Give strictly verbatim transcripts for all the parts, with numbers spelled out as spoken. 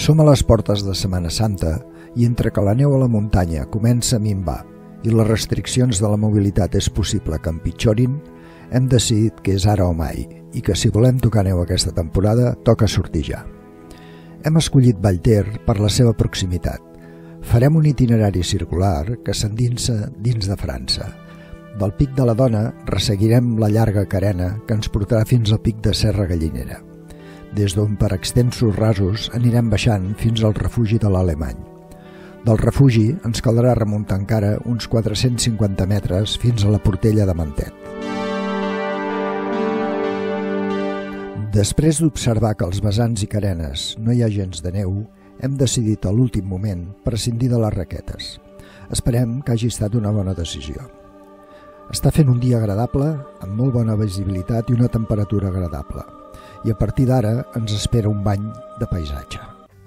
Som a les portes de Setmana Santa i entre que la neu a la muntanya comença a minvar i les restriccions de la mobilitat és possible que empitjorin, hem decidit que és ara o mai i que si volem tocar neu aquesta temporada toca sortir ja. Hem escollit Vallter per la seva proximitat. Farem un itinerari circular que s'endinsa dins de França. Del Pic de la Dona resseguirem la llarga carena que ens portarà fins al Pic de Serra Gallinera, des d'on per extensos rasos anirem baixant fins al refugi de l'Alemany. Del refugi ens caldrà remuntar encara uns quatre-cents cinquanta metres fins a la Portella de Mentet. Després d'observar que als vessants i carenes no hi ha gens de neu, hem decidit a l'últim moment prescindir de les raquetes. Esperem que hagi estat una bona decisió. Està fent un dia agradable, amb molt bona visibilitat i una temperatura agradable. I a partir d'ara ens espera un bany de paisatge.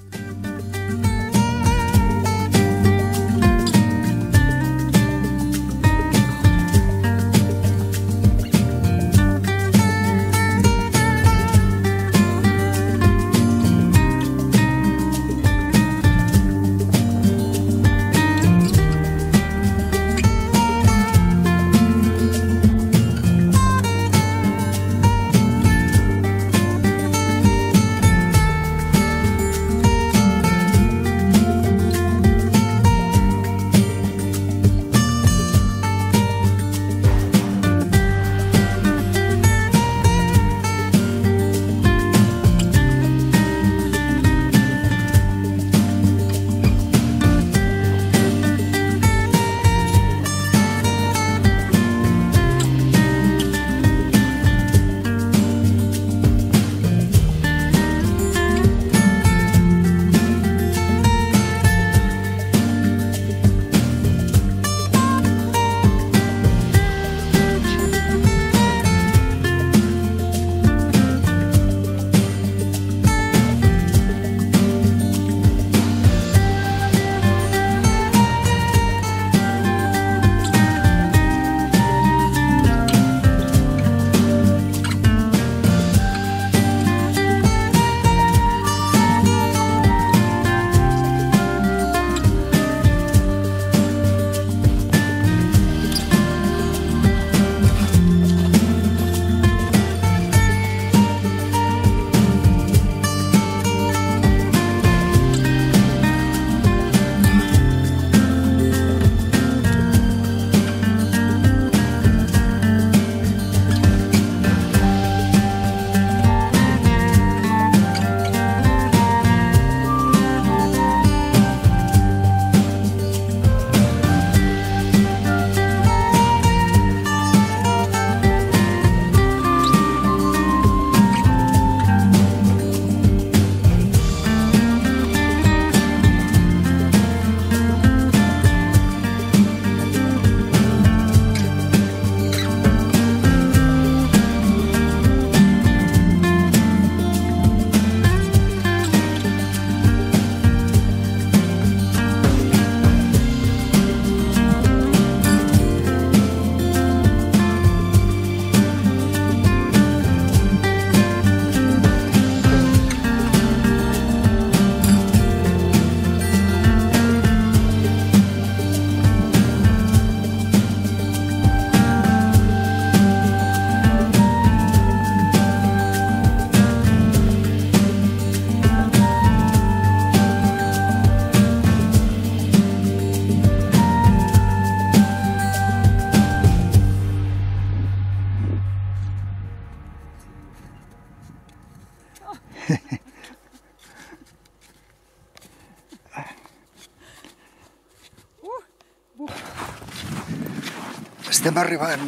Estem arribant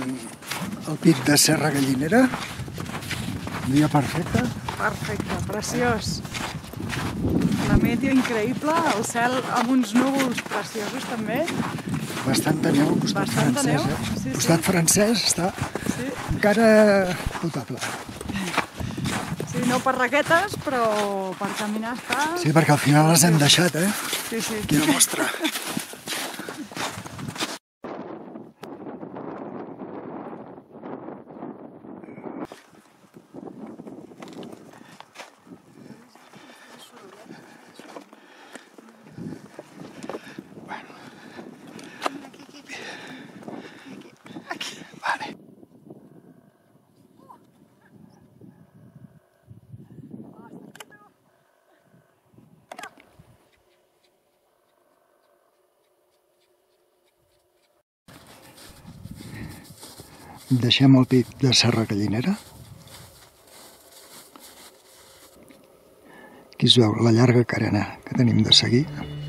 al Pic de Serra Gallinera. Un dia perfecte. Perfecte, preciós. La meteo increïble, el cel amb uns núvols preciosos també. Bastanta neu al costat Bastanta francès. neu, Eh? sí, El costat sí. francès està Sí. encara potable. Sí, no per raquetes, però per caminar està... Sí, perquè al final les hem deixat, eh? Sí, sí. Quina mostra. Deixem el pic de Serra Gallinera. Aquí es veu la llarga carena que tenim de seguir.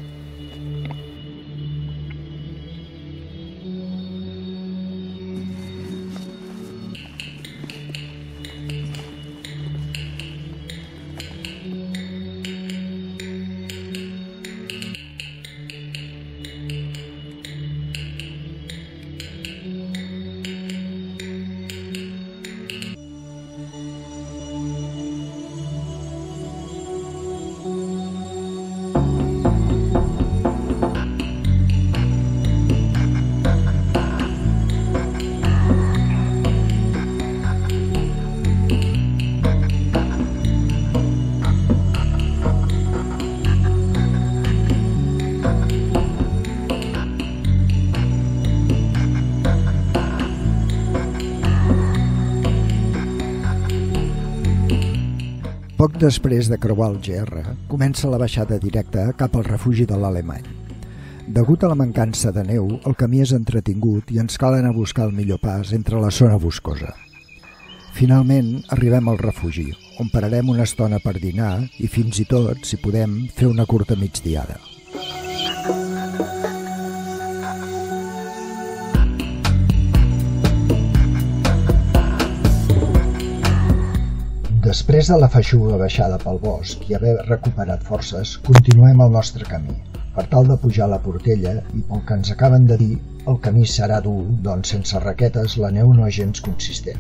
Poc després de creuar el G R, comença la baixada directa cap al refugi de l'Alemany. Degut a la mancança de neu, el camí és entretingut i ens cal anar a buscar el millor pas entre la zona boscosa. Finalment, arribem al refugi, on pararem una estona per dinar i fins i tot, si podem, fer una curta migdiada. Després de la feixuga baixada pel bosc i haver recuperat forces, continuem el nostre camí, per tal de pujar la Portella i pel que ens acaben de dir, el camí serà dur, doncs sense raquetes la neu no és gens consistent.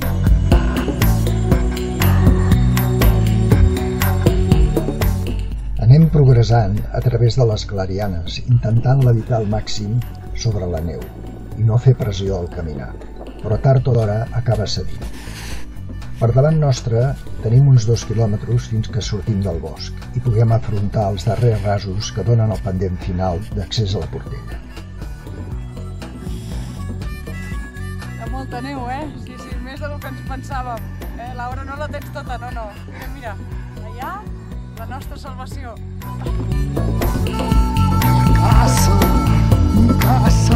Anem progressant a través de les clarianes, intentant levitar al màxim sobre la neu i no fer pressió al caminar, però tard o d'hora acaba cedint. Per davant nostre tenim uns dos quilòmetres fins que sortim del bosc i puguem afrontar els darrers rasos que donen el pendent final d'accés a la Portella. Hi ha molta neu, eh? Sí, sí, més del que ens pensàvem. Eh? Laura, no la tens tota, no, no. Mira, allà, la nostra salvació. Casa, casa.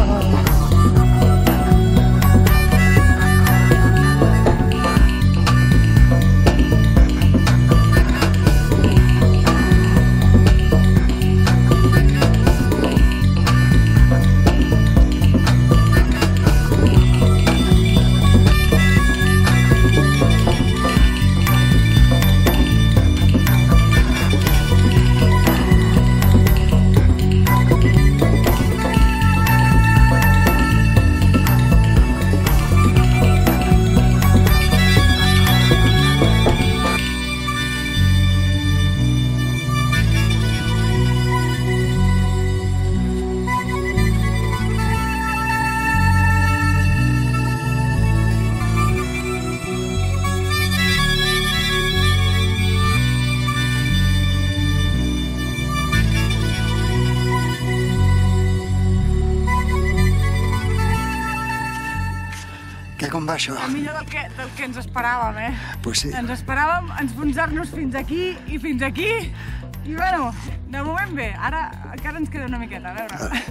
Com va això? Millor del que, del que ens esperàvem, eh? Pues sí. Ens esperàvem enfonsar-nos fins aquí i fins aquí. I bueno, de moment bé. Ara encara ens queda una miqueta, a veure. Ah.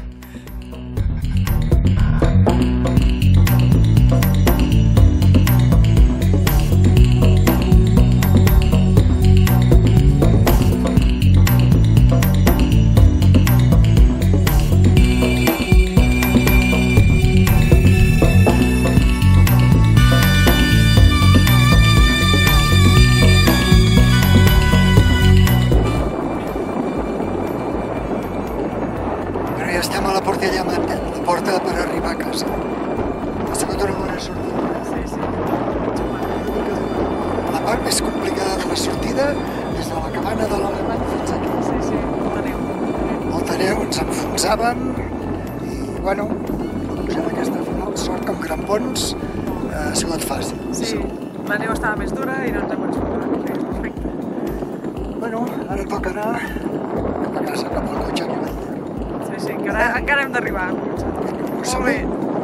Estem a la Portella Manta, la porta per arribar a casa. Ha sigut una bona sortida. Sí, sí. La part més complicada de la sortida des de la cabana de l'Alemany fins aquí. Sí, sí, molta neu. Molta neu, ens enfonsàvem i, bueno, la pujada aquesta final, sort que amb grampons ha sigut fàcil. Sí, la neu estava més dura i no ens hem enfonsat. Sí, perfecte. Bueno, ara toca anar cap a casa, cap al cotxe que vaig dir. Sí, sí, encara, encara hem d'arribar. Molt bé.